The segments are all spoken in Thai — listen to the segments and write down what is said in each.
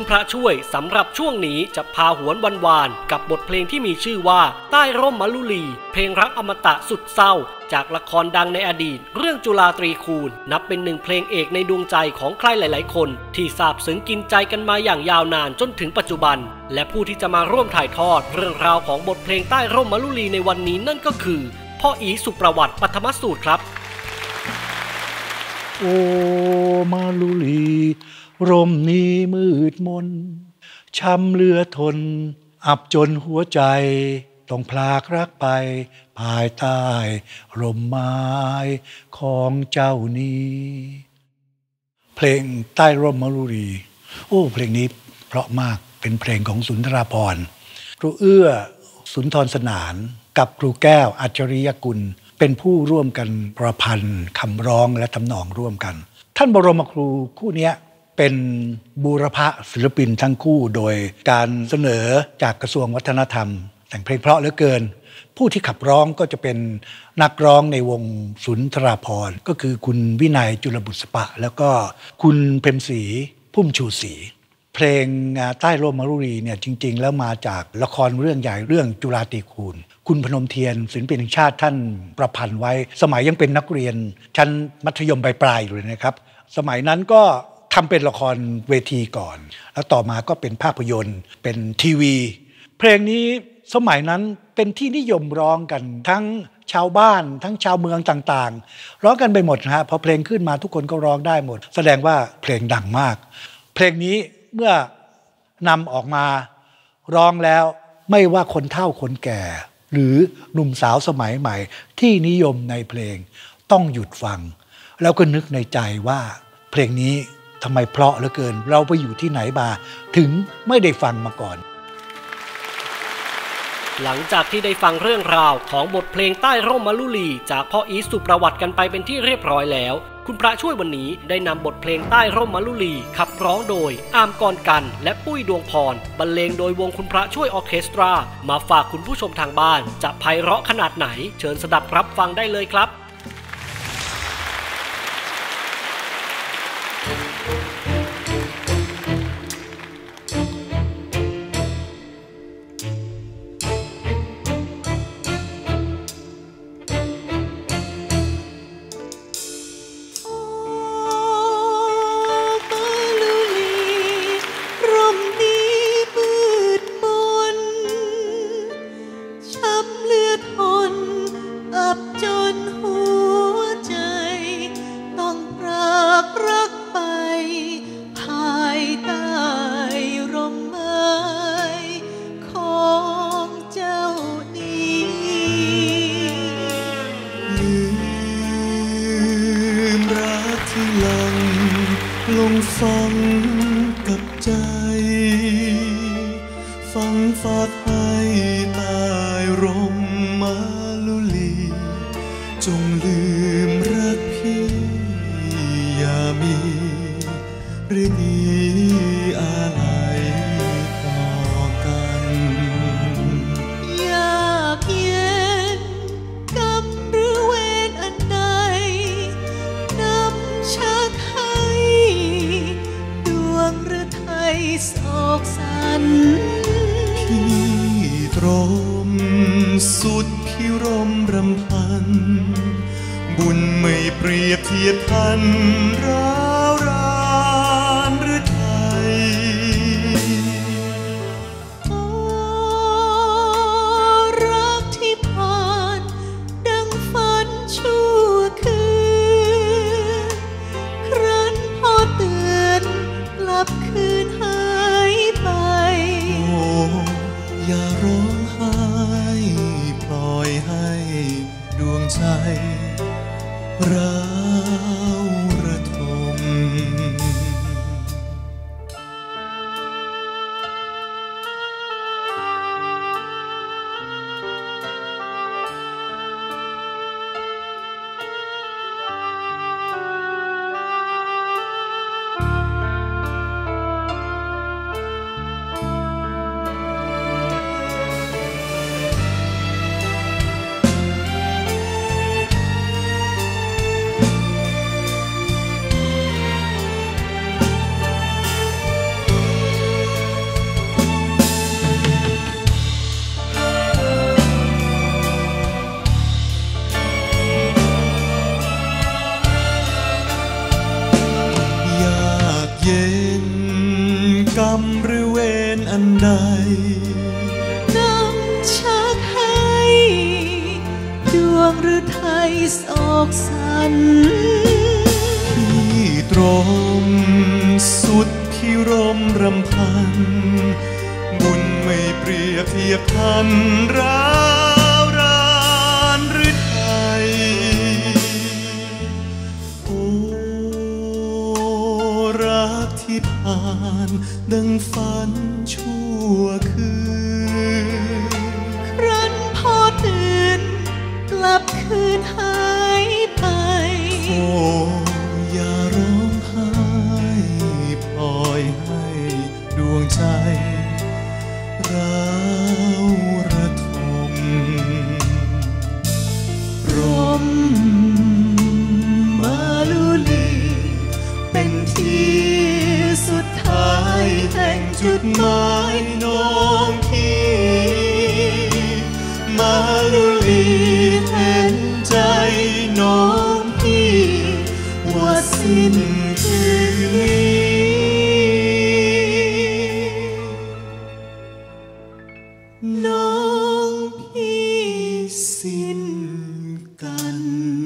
พระช่วยสำหรับช่วงนี้จะพาหวนวันวานกับบทเพลงที่มีชื่อว่าใต้ร่มมะลุลีเพลงรักอมตะสุดเศร้าจากละครดังในอดีตเรื่องจุฬาตรีคูณนับเป็นหนึ่งเพลงเอกในดวงใจของใครหลายๆคนที่ซาบซึ้งกินใจกันมาอย่างยาวนานจนถึงปัจจุบันและผู้ที่จะมาร่วมถ่ายทอดเรื่องราวของบทเพลงใต้ร่มมะลุลีในวันนี้นั่นก็คือพ่ออีสุประวัติปฐมสูตรครับโอ้มะลุลีร่มนี้มืดมนช้ำเหลือทนอับจนหัวใจต้องพลากรักไปภายใต้ร่มไม้ของเจ้านี้เพลงใต้ร่มมะลุลีโอ้เพลงนี้เพราะมากเป็นเพลงของสุนทราภรณ์ครูเอื้อสุนทรสนานกับครูแก้วอัจฉริยกุลเป็นผู้ร่วมกันประพันธ์คำร้องและทำนองร่วมกันท่านบรมครูคู่นี้เป็นบูรพศิลปินทั้งคู่โดยการเสนอจากกระทรวงวัฒนธรรมแต่งเพลงเพราะเหลือเกินผู้ที่ขับร้องก็จะเป็นนักร้องในวงสุนทราภรณ์ก็คือคุณวินัยจุลบุษปะแล้วก็คุณเพ็ญศรีพุ่มชูศรีเพลงใต้ร่มมะลุลีเนี่ยจริงๆแล้วมาจากละครเรื่องใหญ่เรื่องจุฬาตรีคูณคุณพนมเทียนศิลปินแห่งชาติท่านประพันธ์ไว้สมัยยังเป็นนักเรียนชั้นมัธยมปลายๆอยู่เลยนะครับสมัยนั้นก็ทำเป็นละครเวทีก่อนแล้วต่อมาก็เป็นภาพยนตร์เป็นทีวีเพลงนี้สมัยนั้นเป็นที่นิยมร้องกันทั้งชาวบ้านทั้งชาวเมืองต่างๆร้องกันไปหมดนะฮะพอเพลงขึ้นมาทุกคนก็ร้องได้หมดแสดงว่าเพลงดังมากเพลงนี้เมื่อนำออกมาร้องแล้วไม่ว่าคนเฒ่าคนแก่หรือหนุ่มสาวสมัยใหม่ที่นิยมในเพลงต้องหยุดฟังแล้วก็นึกในใจว่าเพลงนี้ทำไมเพราะเหลือเกินเราไปอยู่ที่ไหนมาถึงไม่ได้ฟังมาก่อนหลังจากที่ได้ฟังเรื่องราวของบทเพลงใต้ร่มมะลุลีจากพ่ออีสุประวัติกันไปเป็นที่เรียบร้อยแล้วคุณพระช่วยวันนี้ได้นำบทเพลงใต้ร่มมะลุลีขับร้องโดยอามกรกันและปุ้ยดวงพรบรรเลงโดยวงคุณพระช่วยออร์เคสตรามาฝากคุณผู้ชมทางบ้านจะไพเราะขนาดไหนเชิญสดับรับฟังได้เลยครับลงฟังกับใจฟังฝากให้ใต้ร่มมะลุลีจงลืมรักพี่อย่ามีหรือดีอะไรต่อกันอยากเย็นกรรมหรือเวรอันใดนำชักให้ดวงหรือไทยโศกสันพี่ตรมสุดพิรมรำพันบุญไม่เปรียบเทียบทันร้าวรานหรือไทยโอ้รักที่ผ่านดังฝันชั่วคืนครั้นพอเตือนกลับคืนหายไปโอ้อย่าร้องไห้ปล่อยให้ดวงใจร้าวระทมโศกสันพี่ตรมสุดพิรมรำพันบุญไม่เปรียบเทียบทันร้าวรานหรือไทยโอ้รักที่ผ่านดังฝันชั่วคืนครั้นพอตื่นกลับคืนหายไปโอ้อย่าร้องไห้ปล่อยให้ดวงใจร้าวระทมรมมาลุลีเป็นที่สุดท้ายแห่งจุดหมายน้องพี่มาลุลีเห็นใจน้องพี่ว่าสิ้นคืนนี้น้องพี่สิ้นกัน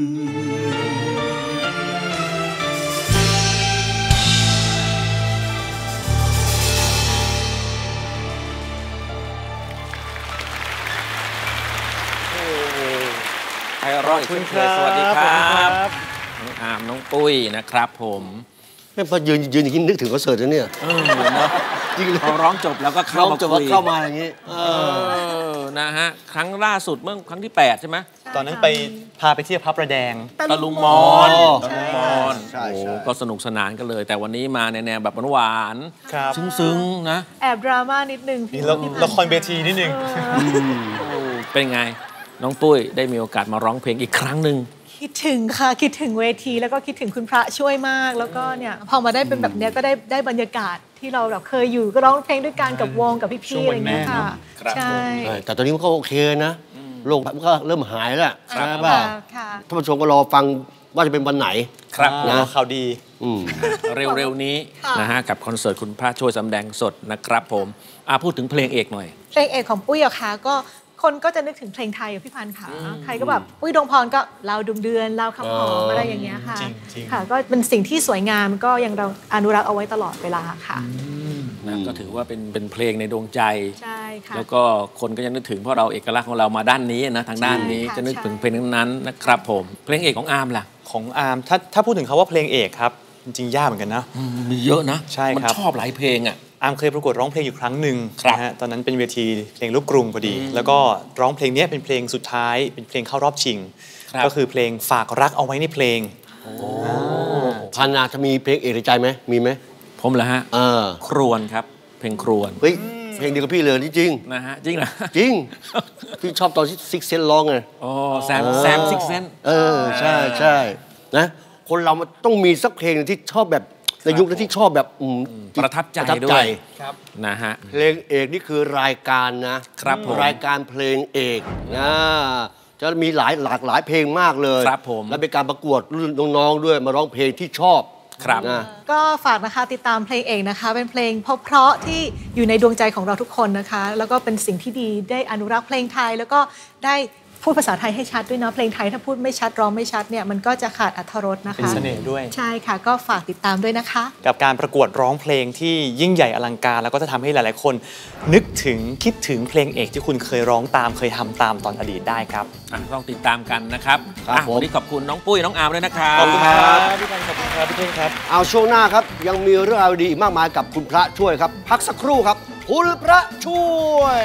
ไพเราะคุณครับสวัสดีครับน้องอามน้องปุ้ยนะครับผมพอยืนอย่างนี้นึกถึงคอนเสิร์ตนะเนี่ยจริงเลยพอร้องจบแล้วก็เข้ามาอย่างนี้นะฮะครั้งล่าสุดเมื่อครั้งที่8ใช่ไหมตอนนั้นพาไปเที่ยวพระประแดงตะลุงมอนโอ้ก็สนุกสนานกันเลยแต่วันนี้มาในแนวแบบหวานซึ้งๆนะแอบดราม่านิดนึงมีละครเวทีนิดนึงเป็นไงน้องปุ้ยได้มีโอกาสมาร้องเพลงอีกครั้งหนึ่งคิดถึงค่ะคิดถึงเวทีแล้วก็คิดถึงคุณพระช่วยมากแล้วก็เนี่ยพอมาได้เป็นแบบเนี้ยก็ได้บรรยากาศที่เราแบบเคยอยู่ก็ร้องเพลงด้วยกันกับวงกับพี่ๆอะไรเงี้ยค่ะใช่แต่ตอนนี้มันก็โอเคนะโรคมันก็เริ่มหายแล้วใช่ป่ะท่านผู้ชมก็รอฟังว่าจะเป็นวันไหนครับนะข่าวดีเร็วๆนี้นะฮะกับคอนเสิร์ตคุณพระช่วยสำแดงสดนะครับผมพูดถึงเพลงเอกหน่อยเพลงเอกของปุ้ยอะค่ะก็คนก็จะนึกถึงเพลงไทยพี่พันธ์ค่ะใครก็แบบปุ้ยดวงพรก็ลาวดวงเดือนลาวคำหอมอะไรอย่างเงี้ยค่ะค่ะก็เป็นสิ่งที่สวยงามก็ยังเราอนุรักษ์เอาไว้ตลอดเวลาค่ะก็ถือว่าเป็นเพลงในดวงใจใช่ค่ะแล้วก็คนก็ยังนึกถึงเพราะเราเอกลักษณ์ของเรามาด้านนี้นะทางด้านนี้จะนึกถึงเพลงนั้นนะครับผมเพลงเอกของอาร์มล่ะของอาร์มถ้าพูดถึงเขาว่าเพลงเอกครับจริงๆยากเหมือนกันนะมีเยอะนะใช่ครับมันชอบหลายเพลงอ่ะอาร์มเคยประกวดร้องเพลงอยู่ครั้งหนึ่งนะฮะตอนนั้นเป็นเวทีเพลงลูกกรุงพอดีแล้วก็ร้องเพลงนี้เป็นเพลงสุดท้ายเป็นเพลงเข้ารอบชิงก็คือเพลงฝากรักเอาไว้ในเพลงพันนาจะมีเพลงเอกในใจไหมมีไหมผมเหรอฮะครวญครับเพลงครวญเฮ้ยเพลงเดียวกับพี่เลยจริงนะฮะจริงเหรอจริงพี่ชอบตอนที่ซิกเซนร้องไงแซมซิกเซนใช่นะคนเรามันต้องมีสักเพลงที่ชอบแบบในยุคนั้นที่ชอบแบบประทับใจด้วยนะฮะเพลงเอกนี่คือรายการนะครับรายการเพลงเอกจะมีหลากหลายเพลงมากเลยครับผมและเป็นการประกวดรุ่นน้องๆด้วยมาร้องเพลงที่ชอบครับก็ฝากนะคะติดตามเพลงเอกนะคะเป็นเพลงเพราะที่อยู่ในดวงใจของเราทุกคนนะคะแล้วก็เป็นสิ่งที่ดีได้อนุรักษ์เพลงไทยแล้วก็ได้พูดภาษาไทยให้ชัดด้วยนะเพลงไทยถ้าพูดไม่ชัดร้องไม่ชัดเนี่ยมันก็จะขาดอรรถรสนะคะเป็นเสน่ห์ด้วยใช่ค่ะก็ฝากติดตามด้วยนะคะกับการประกวดร้องเพลงที่ยิ่งใหญ่อลังการแล้วก็จะทำให้หลายๆคนนึกถึงคิดถึงเพลงเอกที่คุณเคยร้องตามเคยทำตามตอนอดีตได้ครับต้องติดตามกันนะครับวันนี้ขอบคุณน้องปุ้ยน้องอาร์มด้วยนะครับขอบคุณครับพี่พันธ์ขอบคุณครับพี่เท่งครับเอาช่วงหน้าครับยังมีเรื่องราวดีมากมายกับคุณพระช่วยครับพักสักครู่ครับคุณพระช่วย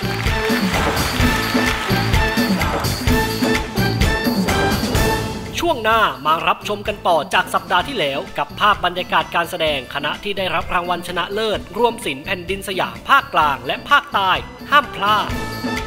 ช่วงหน้ามารับชมกันต่อจากสัปดาห์ที่แล้วกับภาพบรรยากาศการแสดงคณะที่ได้รับรางวัลชนะเลิศร่วมศิลป์แผ่นดินสยามภาคกลางและภาคใต้ห้ามพลาด